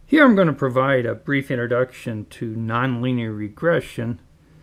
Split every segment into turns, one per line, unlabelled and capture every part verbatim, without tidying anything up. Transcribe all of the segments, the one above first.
Here I'm going to provide a brief introduction to nonlinear regression,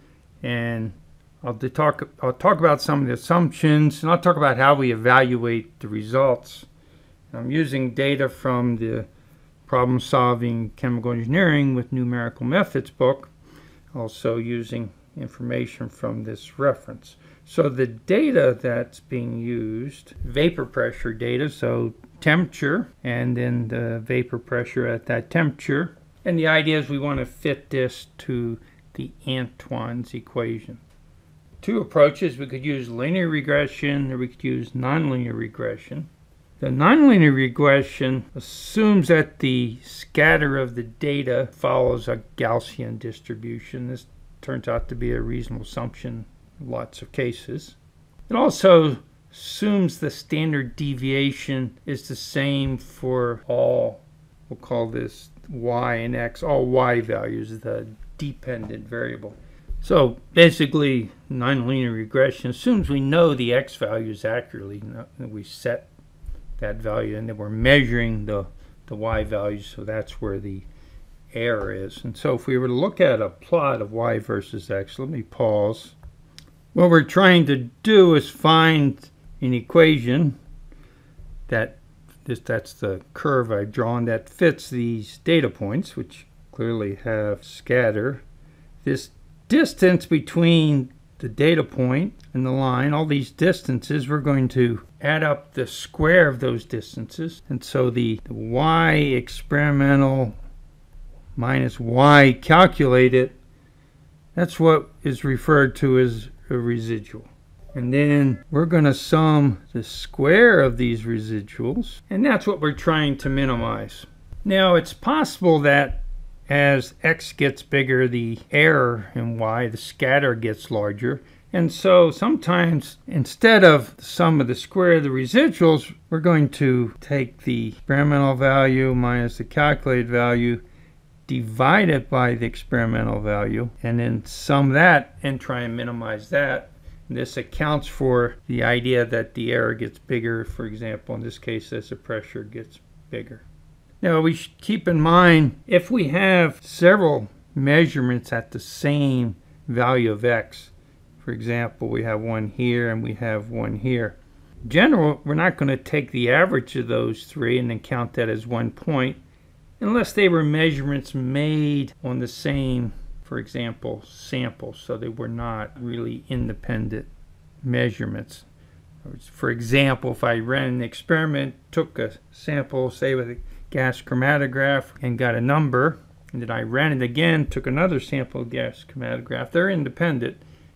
and I'll talk, I'll talk about some of the assumptions, and I'll talk about how we evaluate the results. I'm using data from the Problem Solving Chemical Engineering with Numerical Methods book, also using information from this reference. So the data that's being used, vapor pressure data, so temperature and then the vapor pressure at that temperature. And the idea is we want to fit this to the Antoine's equation. Two approaches: we could use linear regression or we could use nonlinear regression. The nonlinear regression assumes that the scatter of the data follows a Gaussian distribution. This turns out to be a reasonable assumption in lots of cases. It also assumes the standard deviation is the same for all, we'll call this y and x, all y values, the dependent variable. So basically, nonlinear regression assumes we know the x values accurately, that we set that value and then we're measuring the, the y values, so that's where the error is. And so if we were to look at a plot of y versus x, let me pause. What we're trying to do is find an equation that this that's the curve I've drawn that fits these data points, which clearly have scatter. This distance between the data point and the line, all these distances, we're going to add up the square of those distances. And so the, the y experimental minus y calculated, that's what is referred to as a residual. And then we're going to sum the square of these residuals, and that's what we're trying to minimize. Now, it's possible that as x gets bigger, the error in y, the scatter, gets larger. And so sometimes instead of the sum of the square of the residuals, we're going to take the experimental value minus the calculated value, divide it by the experimental value, and then sum that and try and minimize that. This accounts for the idea that the error gets bigger, for example, in this case, as the pressure gets bigger. Now, we should keep in mind, if we have several measurements at the same value of x, for example, we have one here and we have one here. In general, we're not going to take the average of those three and then count that as one point, unless they were measurements made on the same, for example, sample, so they were not really independent measurements. For example, if I ran an experiment, took a sample, say with a gas chromatograph, and got a number, and then I ran it again, took another sample of gas chromatograph, they're independent.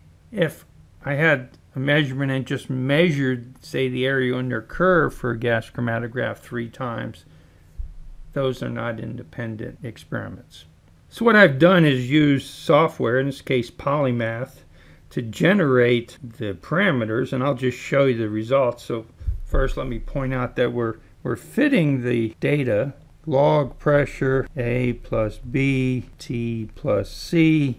If I had a measurement and just measured, say, the area under curve for a gas chromatograph three times, those are not independent experiments. So what I've done is use software, in this case Polymath, to generate the parameters, and I'll just show you the results. So first let me point out that we're, we're fitting the data, log pressure, A plus B, T plus C,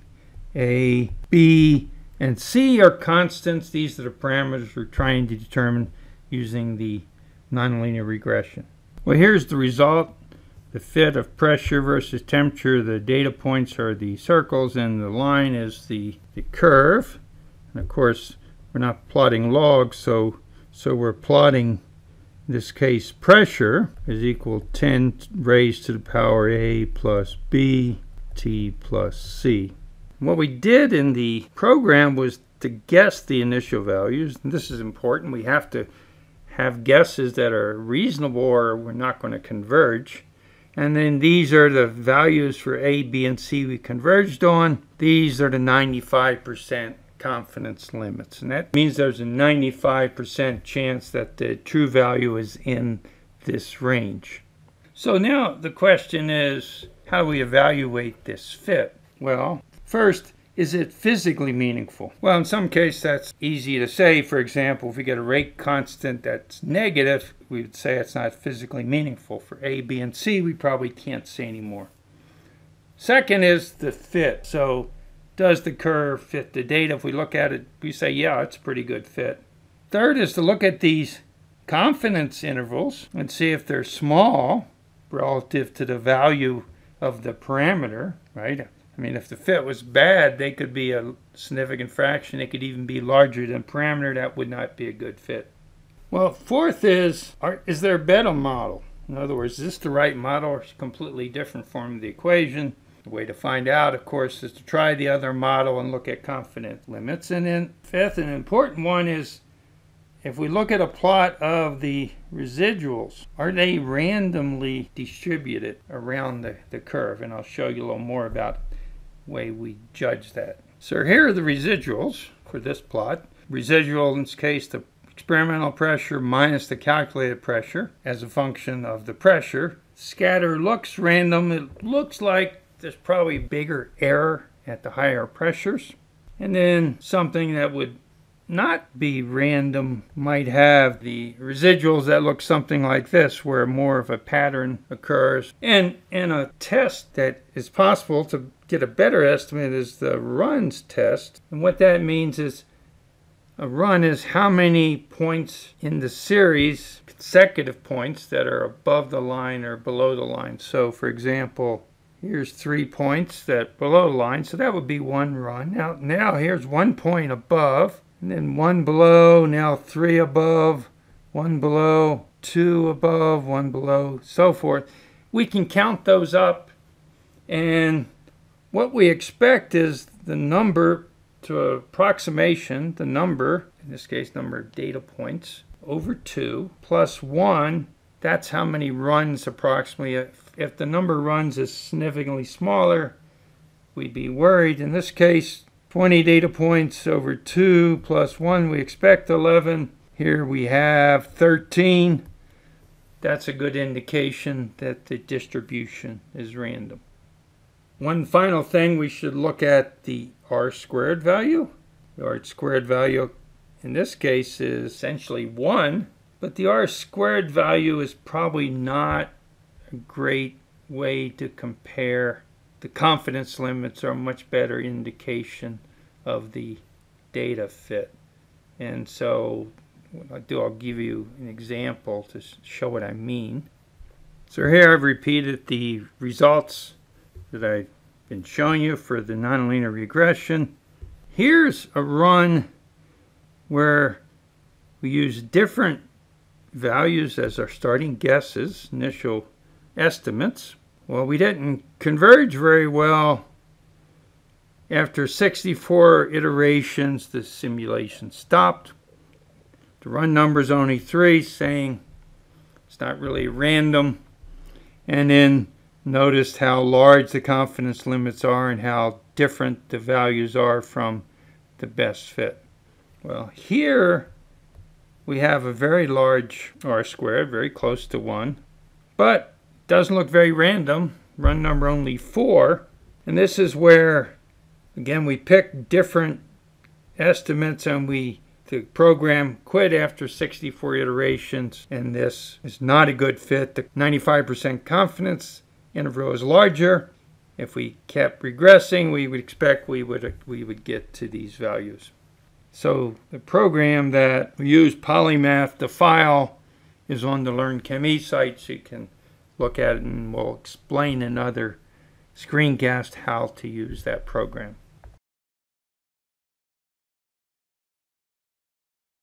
A, B, and C are constants. These are the parameters we're trying to determine using the nonlinear regression. Well, here's the result. The fit of pressure versus temperature, the data points are the circles and the line is the, the curve. And of course, we're not plotting logs, so, so we're plotting, in this case, pressure is equal to ten raised to the power A plus B, T plus C. What we did in the program was to guess the initial values, and this is important. We have to have guesses that are reasonable or we're not going to converge. And then these are the values for A, B, and C we converged on. These are the ninety-five percent confidence limits. And that means there's a ninety-five percent chance that the true value is in this range. So now the question is, how do we evaluate this fit? Well, first, is it physically meaningful? Well, in some cases that's easy to say. For example, if we get a rate constant that's negative, we would say it's not physically meaningful. For A, B, and C, we probably can't say anymore. Second is the fit. So does the curve fit the data? If we look at it, we say, yeah, it's a pretty good fit. Third is to look at these confidence intervals and see if they're small relative to the value of the parameter, right? I mean, if the fit was bad, they could be a significant fraction. They could even be larger than parameter. That would not be a good fit. Well, fourth is, are, is there a better model? In other words, is this the right model or is it a completely different form of the equation? The way to find out, of course, is to try the other model and look at confidence limits. And then fifth, an important one is, if we look at a plot of the residuals, are they randomly distributed around the, the curve? And I'll show you a little more about the way we judge that. So here are the residuals for this plot. Residual, in this case, the experimental pressure minus the calculated pressure as a function of the pressure. Scatter looks random. It looks like there's probably bigger error at the higher pressures. And then something that would not be random might have the residuals that look something like this, where more of a pattern occurs. And in a test that is possible to get a better estimate is the runs test. And what that means is a run is how many points in the series, consecutive points, that are above the line or below the line. So for example, here's three points that below the line, so that would be one run. Now, now here's one point above, and then one below, now three above, one below, two above, one below, so forth. We can count those up, and what we expect is the number to approximation, the number, in this case number of data points, over two, plus one, that's how many runs approximately. If, if the number of runs is significantly smaller, we'd be worried. In this case, twenty data points over two plus one, we expect eleven. Here we have thirteen. That's a good indication that the distribution is random. One final thing, we should look at the R squared value. The R squared value in this case is essentially one, but the R squared value is probably not a great way to compare. The confidence limits are a much better indication of the data fit. And so what I'll do, I'll give you an example to show what I mean. So here I've repeated the results that I've been showing you for the nonlinear regression. Here's a run where we use different values as our starting guesses, initial estimates. Well, we didn't converge very well. After sixty-four iterations, the simulation stopped. The run number is only three, saying it's not really random. And then notice how large the confidence limits are and how different the values are from the best fit. Well, here we have a very large R squared, very close to one, but doesn't look very random. Run number only four. And this is where, again, we pick different estimates and we the program quit after sixty-four iterations, and this is not a good fit. The ninety-five percent confidence interval is larger. If we kept regressing, we would expect we would we would get to these values. So the program that we use, Polymath, the file is on the LearnChemE site, so you can look at it, and we'll explain in another screencast how to use that program.